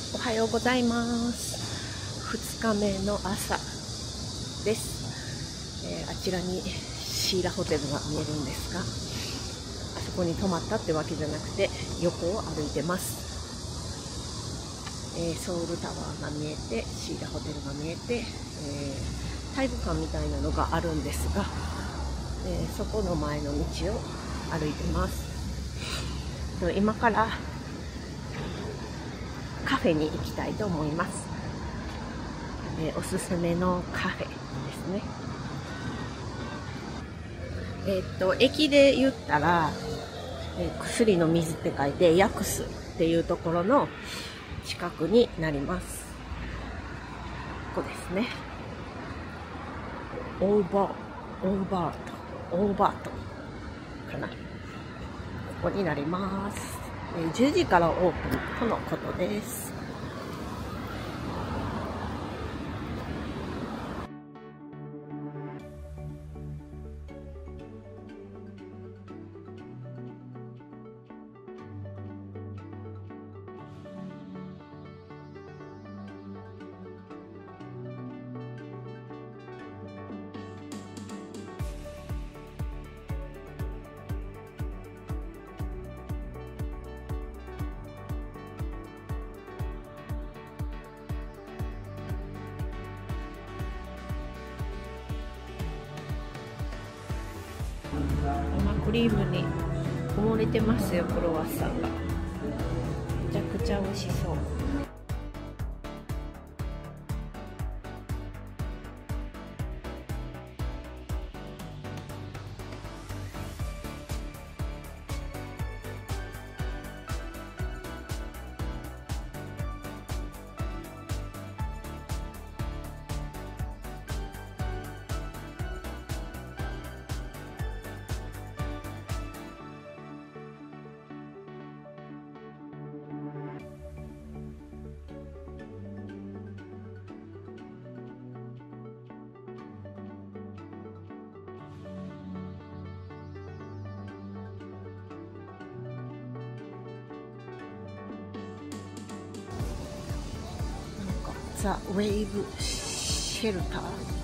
おはようございます。2日目の朝です。あちらにシーラホテルが見えるんですが、あそこに泊まったってわけじゃなくて横を歩いてます。ソウルタワーが見えて、シーラホテルが見えて、体育館みたいなのがあるんですが、そこの前の道を歩いてます。今からカフェに行きたいと思います。おすすめのカフェですね。駅で言ったら、薬の水って書いてヤクスっていうところの近くになります。ここですね。オーバートかな。ここになります。10時からオープンとのことです。今クリームに埋もれてますよ、クロワッサンが。めちゃくちゃ美味しそう。ザ・ウェーブシェルター。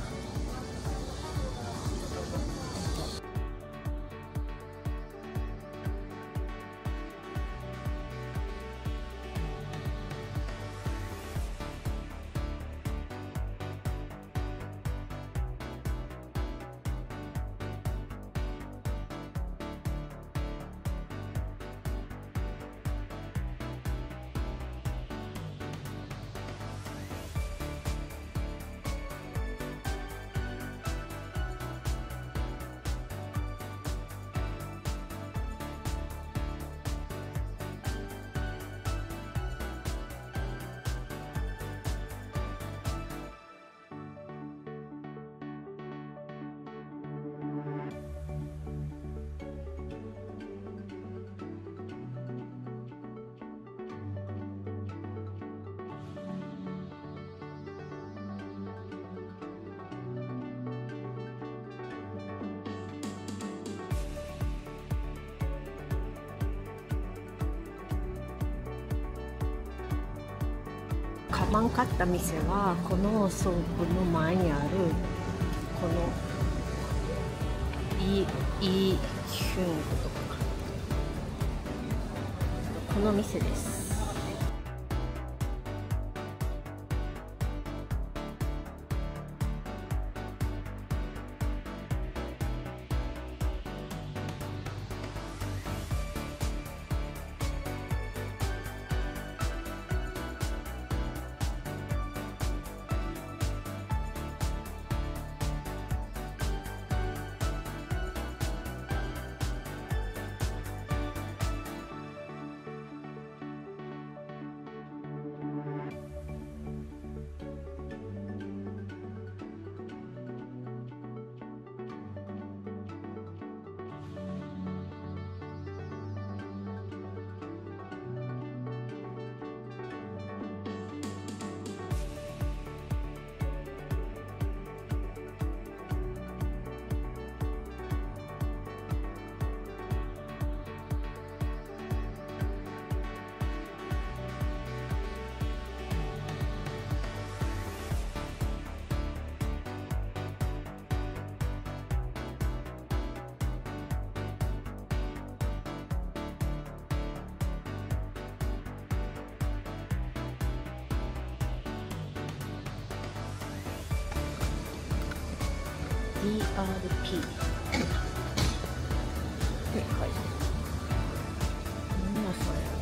カバン買った店はこのソープの前にあるこのイヒュンとかこの店です。 ERP って書いてある。何屋さんやろ。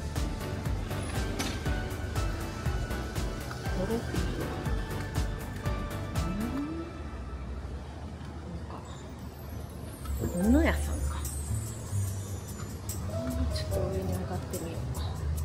トロフィー。布屋さんか。ちょっと上に上がってみようか。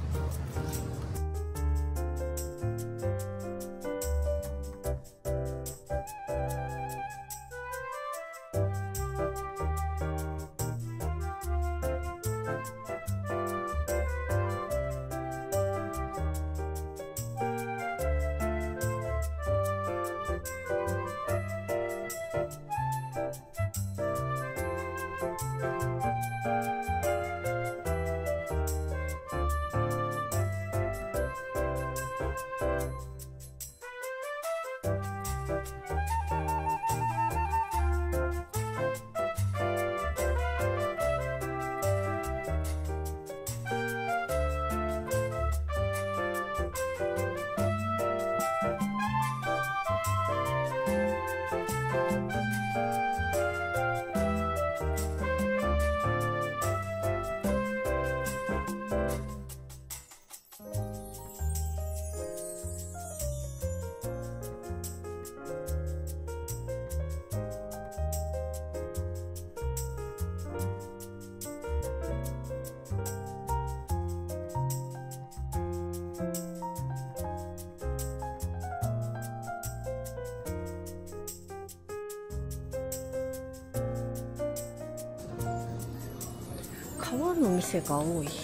革の店が多い。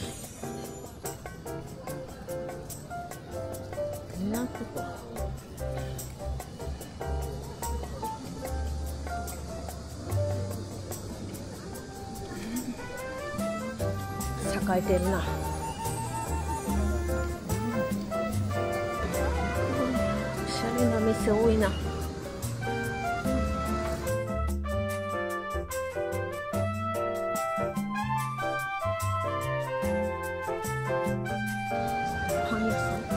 港区。栄えてるな。おしゃれな店多いな。パン屋さん。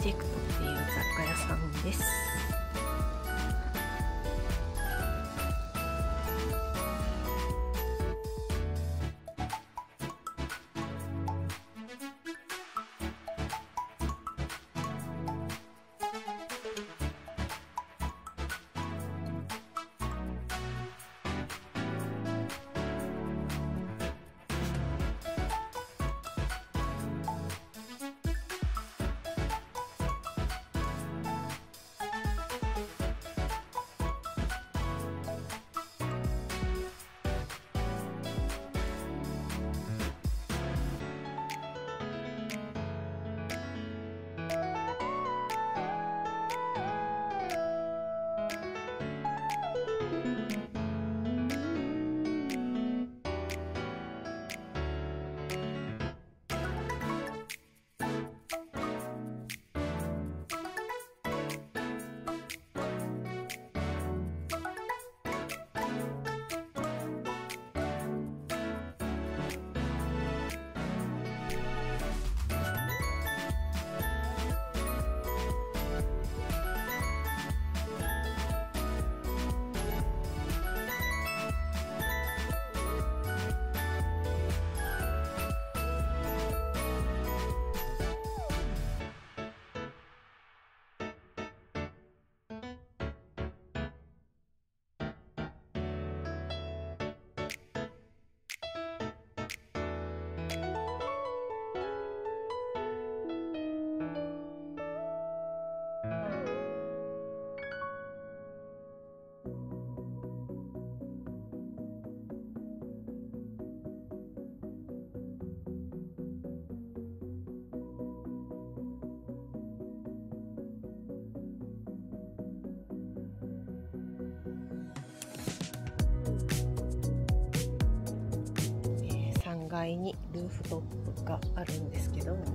ジェクトっていう雑貨屋さんです。3階にルーフトップがあるんですけど、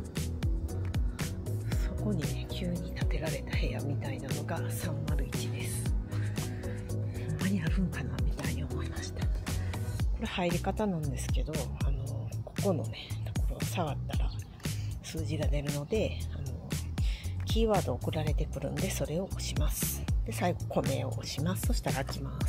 そこにね急に建てられた部屋みたいなのが301です。ほんまにあるんかなみたいに思いました。これ入り方なんですけど、ここのねところを触ったら数字が出るので、キーワード送られてくるんで、それを押します。で最後米を押します。そしたら開きます。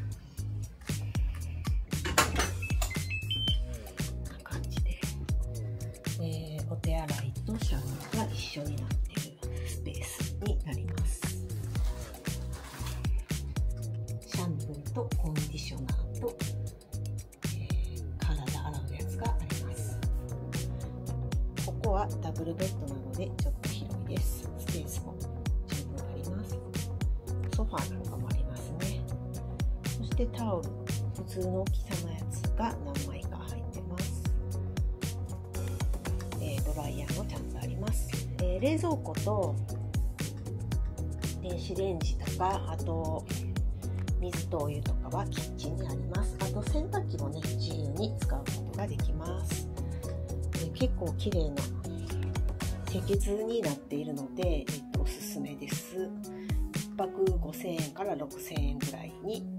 お手洗いとシャワーが一緒になっているスペースになります。シャンプーとコンディショナーと、体洗うやつがあります。ここはダブルベッドなのでちょっと広いです。スペースも十分あります。ソファーなんかもありますね。そしてタオル、普通の大きさのやつが何枚か入ってます。ドライヤーもちゃんとあります。冷蔵庫と電子レンジとか、あと水とお湯とかはキッチンにあります。あと洗濯機もね自由に使うことができます。結構綺麗な清潔になっているので、おすすめです。1泊5000円から6000円ぐらいに